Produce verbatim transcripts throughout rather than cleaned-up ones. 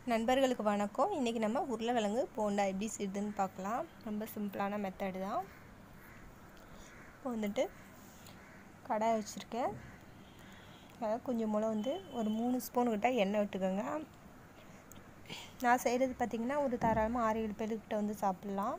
நண்பர்களுக்கு வணக்கம். இன்றைக்கி நம்ம உருளைக்கிழங்கு போண்டா எப்படி செய்யுதுன்னு பார்க்கலாம். ரொம்ப சிம்பிளான மெத்தடு தான். இப்போ வந்துட்டு கடாய் வச்சுருக்கேன். அதாவது கொஞ்சம் போல் வந்து ஒரு மூணு ஸ்பூன் கிட்ட எண்ணெய் விட்டுக்கோங்க. நான் செய்கிறது பார்த்திங்கன்னா ஒரு தாராளமாக ஆறு ஏழு பேருக்கிட்ட வந்து சாப்பிட்லாம்.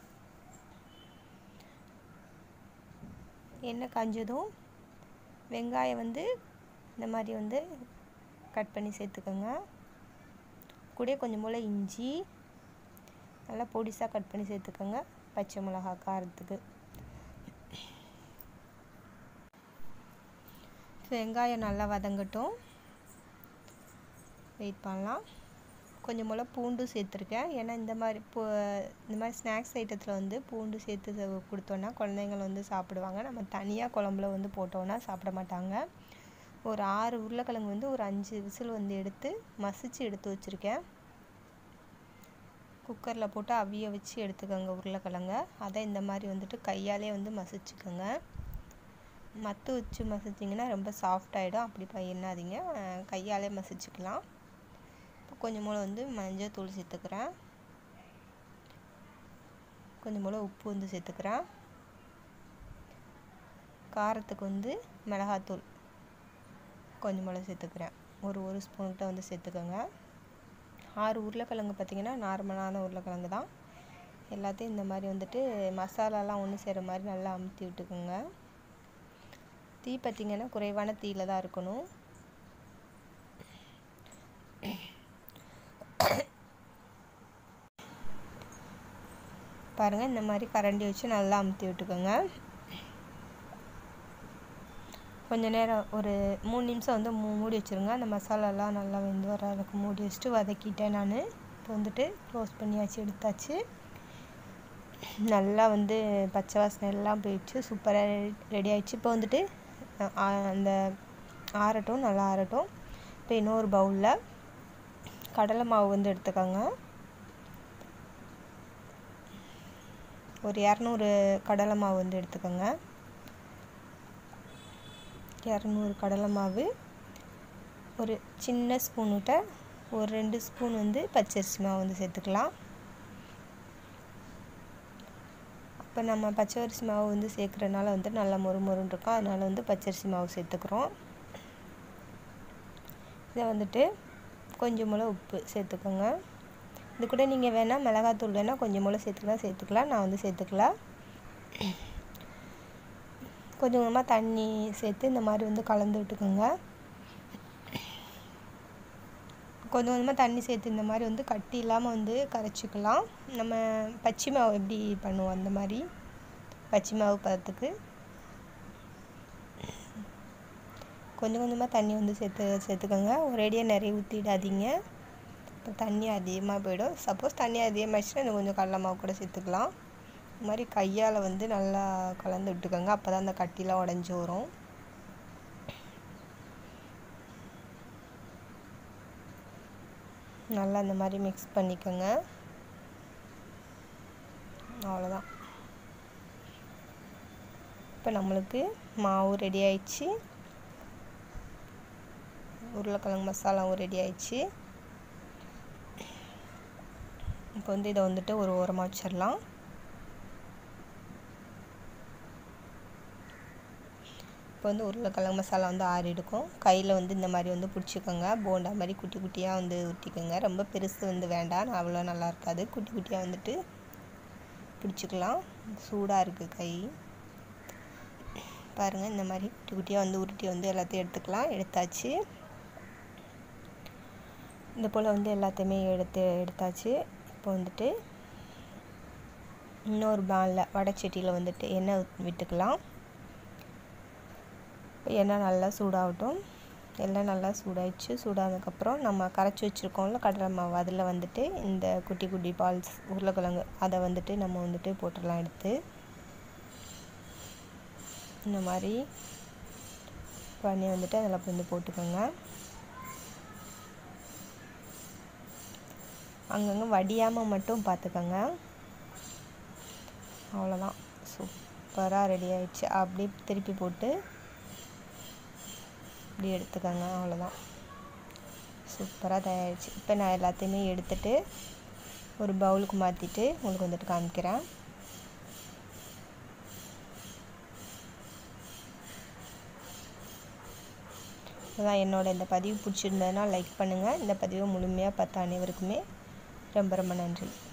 எண்ணெய் காஞ்சதும் வெங்காயம் வந்து இந்த மாதிரி வந்து கட் பண்ணி சேர்த்துக்கோங்க. கூட கொஞ்சம் போல் இஞ்சி நல்லா பொடிசாக கட் பண்ணி சேர்த்துக்கோங்க. பச்சை மிளகா காரத்துக்கு. வெங்காயம் நல்லா வதங்கட்டும், வெயிட் பண்ணலாம். கொஞ்சம் போல் பூண்டு சேர்த்துருக்கேன். ஏன்னா இந்த மாதிரி பூ இந்த மாதிரி ஸ்நாக்ஸ் ஐட்டத்தில் வந்து பூண்டு சேர்த்து கொடுத்தோன்னா குழந்தைங்கள் வந்து சாப்பிடுவாங்க. நம்ம தனியாக குழம்புல வந்து போட்டோன்னா சாப்பிட மாட்டாங்க. ஒரு ஆறு உருளைக்கிழங்கு வந்து ஒரு அஞ்சு விசில் வந்து எடுத்து மசிச்சு எடுத்து வச்சுருக்கேன். குக்கரில் போட்டு அவிய வச்சு எடுத்துக்கோங்க உருளைக்கிழங்க. அதை இந்த மாதிரி வந்துட்டு கையாலே வந்து மசிச்சுக்கோங்க. மத்து வச்சு மசிச்சிங்கன்னா ரொம்ப சாஃப்டாகிடும். அப்படி பண்ணாதீங்க, கையாலே மசிச்சுக்கலாம். இப்போ கொஞ்சம் போல் வந்து மஞ்சள் தூள் சேர்த்துக்கிறேன். கொஞ்சம் போல் உப்பு வந்து சேர்த்துக்கிறேன். காரத்துக்கு வந்து மிளகாத்தூள் கொஞ்சம் போல் சேர்த்துக்கிறேன். ஒரு ஒரு ஸ்பூன்கிட்ட வந்து சேர்த்துக்கோங்க. ஆறு உருளைக்கிழங்கு பார்த்திங்கன்னா நார்மலான உருளைக்கிழங்கு தான். எல்லாத்தையும் இந்த மாதிரி வந்துட்டு மசாலாலாம் ஒன்று சேர மாதிரி நல்லா அமுத்தி விட்டுக்கோங்க. தீ பார்த்திங்கன்னா குறைவான தீயில தான் இருக்கணும். பாருங்கள், இந்த மாதிரி கரண்டி வச்சு நல்லா அமுத்தி விட்டுக்கோங்க. கொஞ்சம் நேரம் ஒரு மூணு நிமிஷம் வந்து மூ மூடி வச்சுருங்க. அந்த மசாலாலாம் நல்லா வெந்து வர அளவுக்கு மூடி வச்சுட்டு வதக்கிட்டேன் நான். இப்போ வந்துட்டு க்ளோஸ் பண்ணியாச்சு, எடுத்தாச்சு. நல்லா வந்து பச்சை வாசனை எல்லாம் போயிடுச்சு, சூப்பராக ரெடி ஆகிடுச்சு. இப்போ வந்துட்டு அந்த ஆறட்டும், நல்லா ஆறட்டும். இப்போ இன்னொரு பவுலில் கடலை மாவு வந்து எடுத்துக்கோங்க. ஒரு இரநூறு கடலை மாவு வந்து எடுத்துக்கோங்க. இரநூறு கடலை மாவு, ஒரு சின்ன ஸ்பூன்கிட்ட ஒரு ரெண்டு ஸ்பூன் வந்து பச்சரிசி மாவு வந்து சேர்த்துக்கலாம். அப்போ நம்ம பச்சரிசி மாவு வந்து சேர்க்குறதுனால வந்து நல்லா மொறு மொறுன்னு இருக்கும். அதனால் வந்து பச்சரிசி மாவு சேர்த்துக்கிறோம். இதை வந்துட்டு கொஞ்சம் போல் உப்பு சேர்த்துக்கோங்க. இது கூட நீங்கள் வேணால் மிளகாத்தூள் வேணால் கொஞ்சம் போல் சேர்த்துக்கலாம் சேர்த்துக்கலாம் நான் வந்து சேர்த்துக்கலாம். கொஞ்சம் கொஞ்சமாக தண்ணி சேர்த்து இந்த மாதிரி வந்து கலந்து விட்டுக்கோங்க. கொஞ்சம் கொஞ்சமாக தண்ணி சேர்த்து இந்த மாதிரி வந்து கட்டி இல்லாமல் வந்து கரைச்சிக்கலாம். நம்ம பச்சை மாவு எப்படி பண்ணுவோம் அந்த மாதிரி பச்சை மாவு பதத்துக்கு கொஞ்சம் கொஞ்சமாக தண்ணி வந்து சேர்த்து சேர்த்துக்கோங்க. ஒரேடியாக நிறைய ஊற்றிடாதீங்க, இப்போ தண்ணி அதிகமாக போயிடும். சப்போஸ் தண்ணி அதிகமாகிடுச்சுன்னா இன்னும் கொஞ்சம் கடலை மாவு கூட சேர்த்துக்கலாம். இந்த மாதிரி கையால் வந்து நல்லா கலந்து விட்டுக்கோங்க. அப்போ தான் அந்த கட்டிலாம் உடஞ்சி வரும். நல்லா இந்த மாதிரி மிக்ஸ் பண்ணிக்கோங்க. அவ்வளோதான். இப்போ நம்மளுக்கு மாவு ரெடி ஆயிடுச்சு, உருளைக்கிழங்கு மசாலாவும் ரெடி ஆயிடுச்சு. இப்போ வந்து இதை வந்துட்டு ஒரு ஓரமாக வச்சிடலாம். இப்போ வந்து உருளைக்கிழங்கு மசாலா வந்து ஆறி எடுக்கும். கையில் வந்து இந்த மாதிரி வந்து பிடிச்சிக்கோங்க. போண்டா மாதிரி குட்டி குட்டியாக வந்து ஊற்றிக்கோங்க. ரொம்ப பெருசு வந்து வேண்டாம், அவ்வளோ நல்லா இருக்காது. குட்டி குட்டியாக வந்துட்டு பிடிச்சிக்கலாம். சூடாக இருக்குது கை. பாருங்கள், இந்த மாதிரி குட்டி குட்டியாக வந்து உருட்டி வந்து எல்லாத்தையும் எடுத்துக்கலாம். எடுத்தாச்சு. இந்த போல் வந்து எல்லாத்தையுமே எடுத்து எடுத்தாச்சு. இப்போ வந்துட்டு இன்னொரு பாலில் வடைச்சட்டியில் வந்துட்டு எண்ணெய் விட்டுக்கலாம். எண்ணெய் நல்லா சூடாகட்டும். எண்ணெய் நல்லா சூடாயிடுச்சு. சூடானதுக்கப்புறம் நம்ம கரைச்சி வச்சுருக்கோம்ல கடலை மாவு, அதில் வந்துட்டு இந்த குட்டி குட்டி பால்ஸ் உருளைக்கிழங்கு அதை வந்துட்டு நம்ம வந்துட்டு போட்டுடலாம். எடுத்து இந்த மாதிரி பண்ணி வந்துட்டு அதில் வந்து போட்டுக்கோங்க. அங்கங்கே வடியாமல் மட்டும் பார்த்துக்கோங்க. அவ்வளோதான், சூப்பராக ரெடி ஆயிடுச்சு. அப்படியே திருப்பி போட்டு இப்படி எடுத்துக்கோங்க. அவ்வளோதான், சூப்பராக தயாரிச்சு. இப்போ நான் எல்லாத்தையுமே எடுத்துகிட்டு ஒரு பவுலுக்கு மாற்றிட்டு உங்களுக்கு வந்துட்டு காமிக்கிறேன். அதான் என்னோட இந்த பதிவு பிடிச்சிருந்ததுன்னா லைக் பண்ணுங்கள். இந்த பதிவை முழுமையாக பார்த்த அனைவருக்குமே ரொம்ப ரொம்ப நன்றி.